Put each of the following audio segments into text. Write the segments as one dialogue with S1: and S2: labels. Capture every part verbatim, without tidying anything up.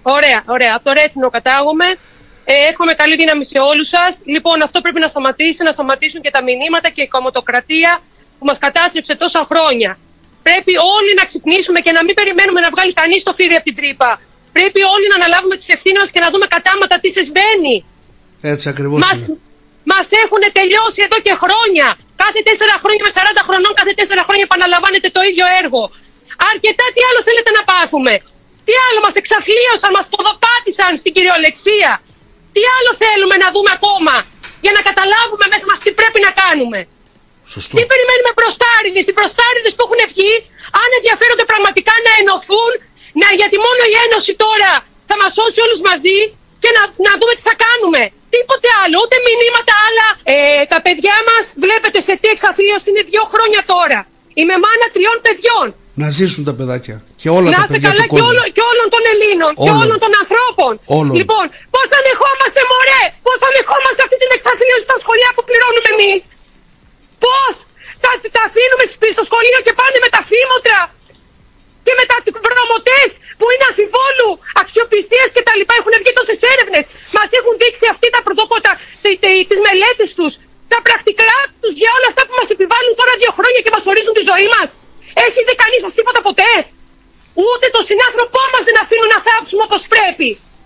S1: Ωραία, ωραία. Από το Ρέθινο κατάγομαι. Ε, εύχομαι καλή δύναμη σε όλους σας. Λοιπόν, αυτό πρέπει να σταματήσει, να σταματήσουν και τα μηνύματα και η κομμωτοκρατία που μας κατάστρεψε τόσα χρόνια. Πρέπει όλοι να ξυπνήσουμε και να μην περιμένουμε να βγάλει κανείς το φίδι από την τρύπα. Πρέπει όλοι να αναλάβουμε τις ευθύνες μας και να δούμε κατάματα τι συμβαίνει.
S2: Έτσι ακριβώς
S1: μας,
S2: είναι.
S1: Μας έχουν τελειώσει εδώ και χρόνια. Κάθε τέσσερα χρόνια με σαράντα χρονών, κάθε τέσσερα χρόνια επαναλαμβάνεται το ίδιο έργο. Αρκετά τι άλλο θέλετε να πάθουμε? Τι άλλο μας εξαθλίωσαν, μας ποδοπάτησαν στην κυριολεξία? Τι άλλο θέλουμε να δούμε ακόμα για να καταλάβουμε μέσα μας τι πρέπει να κάνουμε?
S2: Σωστό.
S1: Τι περιμένουμε μπροστάριδες? Οι μπροστάριδες που έχουν βγει, αν ενδιαφέρονται πραγματικά να ενωθούν, να, γιατί μόνο η ένωση τώρα θα μας σώσει όλους μαζί και να, να δούμε τι θα κάνουμε. Τίποτε άλλο, ούτε μηνύματα άλλα. Ε, τα παιδιά μας βλέπετε σε τι εξαθλίωση είναι δύο χρόνια τώρα. Είμαι μάνα τριών παιδιών.
S2: Να ζήσουν τα παιδάκια. Και όλα
S1: να
S2: τα παιδιά
S1: καλά
S2: του κόσμου.
S1: Και, όλο, και όλων των Ελλήνων.
S2: Όλων.
S1: Και όλων των ανθρώπων.
S2: Όλων.
S1: Λοιπόν, πώς ανεχόμαστε, μωρέ! Πώς ανεχόμαστε αυτή την εξαθλίωση στα σχολεία που πληρώνουμε εμείς? Πώς θα τα αφήνουμε στο σχολείο και πάνε με τα φήμοτρα και με τα βρωμοτές που είναι αμφιβόλου αξιοπιστίας και τα λοιπά? Έχουν βγει τόσες έρευνες. Μας έχουν δείξει αυτοί τα πρωτόκολλα, τις μελέτες τους, τα πρακτικά τους για όλα αυτά που μας επιβάλλουν τώρα δύο χρόνια και μας ορίζουν τη ζωή μας. Έχει δει κανείς σας τίποτα ποτέ? Ούτε το συνάνθρωπό μας δεν αφήνουν να θάψουμε όπως πρέπει.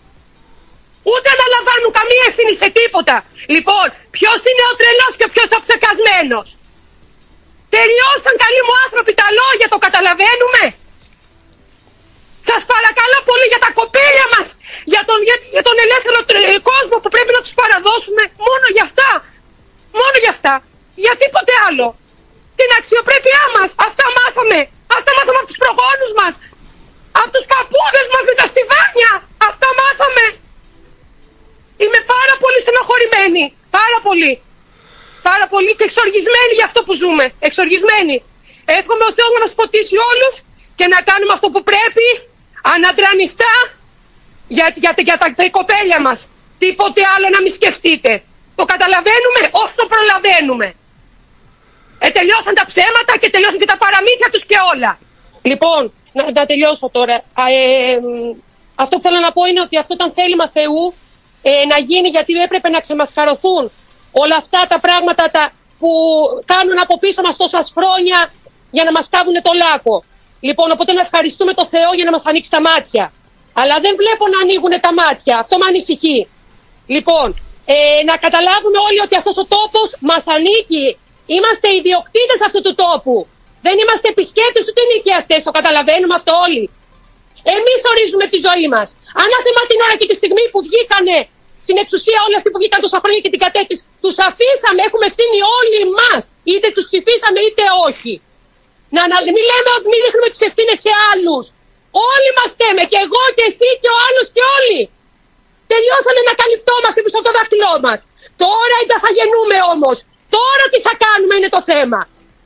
S1: Ούτε αναλαμβάνουν καμία ευθύνη σε τίποτα. Λοιπόν, ποιος είναι ο τρελός και ποιος ο ψεκασμένος? Τελειώσαν, καλοί μου άνθρωποι, τα λόγια, το καταλαβαίνουμε? Σας παρακαλώ πολύ, για τα κοπέλια μας, για τον, για, για τον ελεύθερο κόσμο που πρέπει να τους παραδώσουμε, μόνο για αυτά. Μόνο για αυτά. Για τίποτε άλλο. Την αξιοπρέπειά μας. Αυτά μάθαμε. Αυτά μάθαμε από τους προγόνους μας. Από τους παππούδες μας με τα στιβάνια. Αυτά μάθαμε. Είμαι πάρα πολύ στενοχωρημένη. Πάρα πολύ. Πάρα πολύ και εξοργισμένη για αυτό που ζούμε. Εξοργισμένη. Εύχομαι ο Θεός να μας φωτίσει όλους και να κάνουμε αυτό που πρέπει. Ανατρανιστά. Για, για, για, για τα, τα κοπέλια μας. Τίποτε άλλο να μην σκεφτείτε. Το καταλαβαίνουμε όσο προλαβαίνουμε. Ε, τελειώσαν τα ψέματα και τελειώσαν και τα παραμύθια τους και όλα. Λοιπόν, να, να τελειώσω τώρα. Ε, ε, αυτό που θέλω να πω είναι ότι αυτό ήταν θέλημα Θεού ε, να γίνει, γιατί έπρεπε να ξεμασκαρωθούν όλα αυτά τα πράγματα τα, που κάνουν από πίσω μας τόσας χρόνια για να μας κάβουν το λάκκο. Λοιπόν, οπότε να ευχαριστούμε το Θεό για να μας ανοίξει τα μάτια. Αλλά δεν βλέπω να ανοίγουν τα μάτια. Αυτό με ανησυχεί. Λοιπόν, ε, να καταλάβουμε όλοι ότι αυτός ο τόπος μας ανήκει. Είμαστε ιδιοκτήτες αυτού του τόπου. Δεν είμαστε επισκέπτες ούτε νοικιαστές. Το καταλαβαίνουμε αυτό όλοι. Εμείς ορίζουμε τη ζωή μας. Ανάθεμα την ώρα και τη στιγμή που βγήκανε στην εξουσία όλοι αυτοί που βγήκαν τόσα χρόνια και την κατέκτηση. Τους αφήσαμε, έχουμε ευθύνη όλοι μας. Είτε τους ψηφίσαμε είτε όχι. Να, να μην λέμε ότι μην ρίχνουμε τις ευθύνες σε άλλους. Όλοι μας θέμε. Και εγώ και εσύ και ο άλλος και όλοι. Τελειώσαμε να καλυπτόμαστε πίσω από το δάχτυλό μας. Τώρα δεν θα γεννούμε όμως. Τώρα τι θα κάνουμε είναι το θέμα.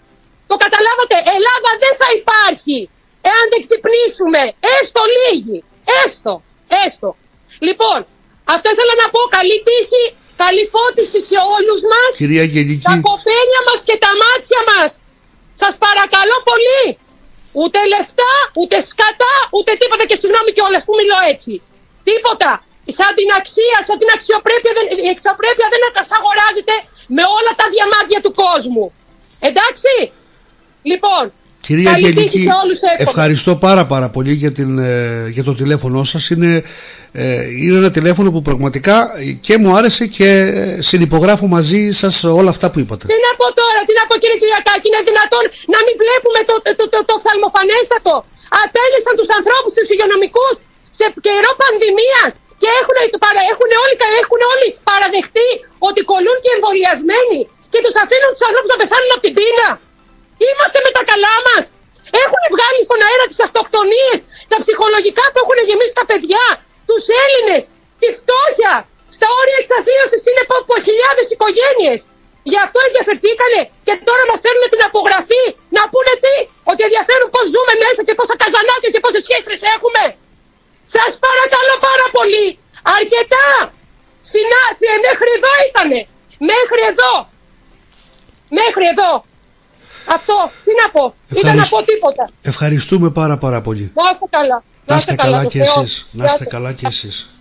S1: Το καταλάβατε? Ελλάδα δεν θα υπάρχει εάν δεν ξυπνήσουμε. Έστω λίγοι. Έστω. Έστω. Λοιπόν, αυτό ήθελα να πω. Καλή τύχη, καλή φώτιση σε όλους μας.
S2: Κυρία Αγγελική.
S1: Τα κοπέλια μας και τα μάτια μας. Σας παρακαλώ πολύ. Ούτε λεφτά, ούτε σκατά, ούτε τίποτα. Και συγγνώμη κιόλας που μιλώ έτσι. Τίποτα. Σαν την αξία, σαν την αξιοπρέπεια, η αξιοπρέπεια δεν αγοράζεται με όλα τα διαμάντια του κόσμου. Εντάξει. Λοιπόν,
S2: κυρία Αγγελική, ευχαριστώ πάρα πάρα πολύ για, την, για το τηλέφωνο σας. Είναι, ε, είναι ένα τηλέφωνο που πραγματικά και μου άρεσε και συνυπογράφω μαζί σας όλα αυτά που είπατε. Τι
S1: να πω τώρα, τι να πω κύριε Κυριακάκη, είναι δυνατόν να μην βλέπουμε το, το, το, το, το θαλμοφανέστατο? Απέλυσαν τους ανθρώπους, τους υγειονομικούς σε καιρό πανδημίας και έχουν, έχουν, όλοι, έχουν όλοι παραδεχτεί ότι κολλούν και εμβολιασμένοι και τους αφήνουν τους ανθρώπους να πεθάνουν από την πείνα. Είμαστε με τα καλά μας. Έχουν βγάλει στον αέρα τις αυτοκτονίες, τα ψυχολογικά που έχουν γεμίσει τα παιδιά, τους Έλληνες, τη φτώχεια. Στα όρια εξαθλίωσης είναι από χιλιάδες οικογένειες. Γι' αυτό ενδιαφερθήκανε και τώρα μας φέρνουν την απογραφή να πούνε τι? Ότι ενδιαφέρουν πώς ζούμε μέσα και πόσα καζανάκια και πόσες σχέσεις έχουμε. Σας παρακαλώ πάρα πολύ. Αρκετά. Συνάφεια, μέχρι εδώ ήτανε. Μέχρι εδώ. Μέχρι εδώ. Αυτό, τι να πω. Ήταν να πω τίποτα.
S2: Ευχαριστούμε πάρα πάρα πολύ.
S1: Να είστε καλά.
S2: Να είστε καλά, καλά και εσείς. Να είστε καλά και εσείς.